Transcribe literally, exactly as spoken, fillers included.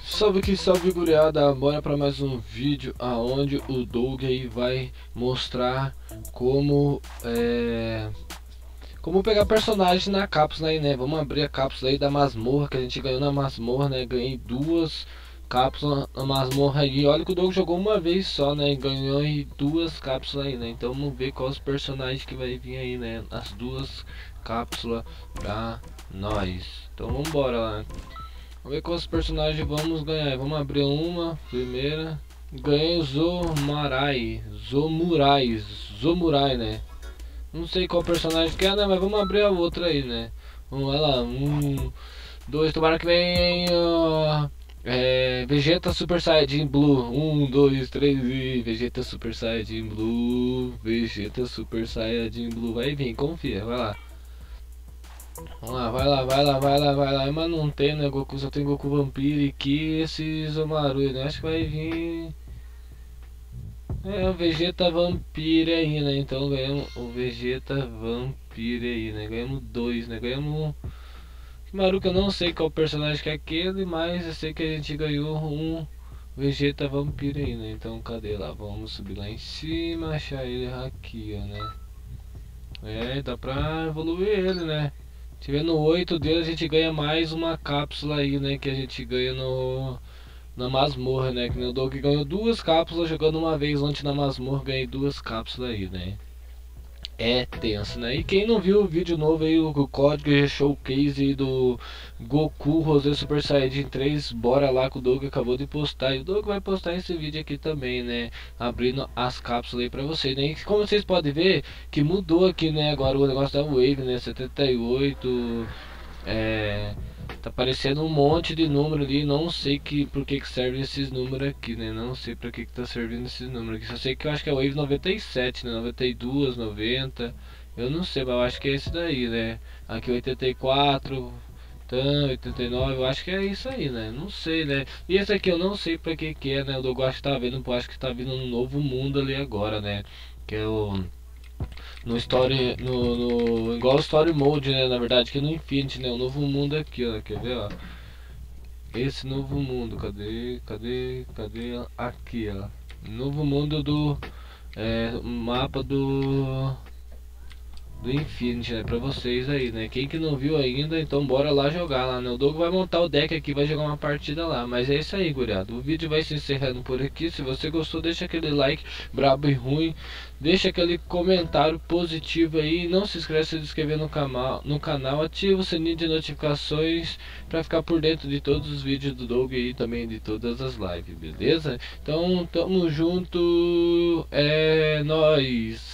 Salve que salve, gurizada, bora para mais um vídeo aonde o Doug aí vai mostrar como é, como pegar personagem na cápsula aí, né? Vamos abrir a cápsula aí da masmorra que a gente ganhou na masmorra, né? Ganhei duas cápsulas na masmorra aí. Olha que o Doug jogou uma vez só, né? E ganhou aí duas cápsulas aí, né? Então vamos ver quais os personagens que vai vir aí, né? As duas cápsulas pra nós. Então vamos embora lá. Vamos ver quais personagens vamos ganhar. Vamos abrir uma primeira. Ganhei o Zomurai. Zomurai. Zomurai, né? Não sei qual personagem que é, né? Mas vamos abrir a outra aí, né? Vamos lá. Um, dois. Tomara que venha. É, Vegeta Super Saiyajin Blue. Um, dois, três e. Vegeta Super Saiyajin Blue. Vegeta Super Saiyajin Blue. Vai vir, confia. Vai lá. Vamos lá, vai lá, vai lá, vai lá, vai lá. Mas não tem, né? Goku só tem Goku Vampiro e que esse Zomaru, né? Acho que vai vir. É o Vegeta Vampire aí, né? Então ganhamos o Vegeta Vampire aí, né? Ganhamos dois, né? Ganhamos. Maru, que eu não sei qual personagem que é aquele, mas eu sei que a gente ganhou um Vegeta Vampire aí, né? Então cadê lá? Vamos subir lá em cima, achar ele aqui, ó, né? É, dá pra evoluir ele, né? Tivendo oito dele, a gente ganha mais uma cápsula aí, né? Que a gente ganha no na masmorra, né? Que o Doug ganhou duas cápsulas jogando uma vez ontem na masmorra, ganhei duas cápsulas aí, né? É tenso, né? E quem não viu o vídeo novo aí, o código showcase aí do Goku Rosé Super Saiyajin três, bora lá que o Doug acabou de postar. E o Doug vai postar esse vídeo aqui também, né? Abrindo as cápsulas aí pra vocês, né? E como vocês podem ver, que mudou aqui, né? Agora o negócio da Wave, né? setenta e oito, é... tá aparecendo um monte de número ali, não sei que, por que que serve esses números aqui, né? Não sei pra que que tá servindo esses números aqui. Só sei que eu acho que é o Wave noventa e sete, né? noventa e dois, noventa. Eu não sei, mas eu acho que é esse daí, né? Aqui oitenta e quatro, então, oitenta e nove, eu acho que é isso aí, né? Não sei, né? E esse aqui eu não sei pra que que é, né? O Dogo acho que tá vendo, eu acho que tá vindo um novo mundo ali agora, né? Que é o... No story, no, no igual o story mode, né, na verdade, que é no Infinity, né, o novo mundo aqui, ó, quer ver, ó, esse novo mundo, cadê, cadê, cadê, aqui, ó, novo mundo do, é, mapa do, do Infinity, né, pra vocês aí, né, quem que não viu ainda, então bora lá jogar lá, né, o Dogo vai montar o deck aqui, vai jogar uma partida lá, mas é isso aí, guriado, o vídeo vai se encerrando por aqui. Se você gostou, deixa aquele like brabo e ruim, deixa aquele comentário positivo aí, não se esqueça de se inscrever no canal, no canal, ativa o sininho de notificações para ficar por dentro de todos os vídeos do Doug e também de todas as lives, beleza? Então, tamo junto, é nóis!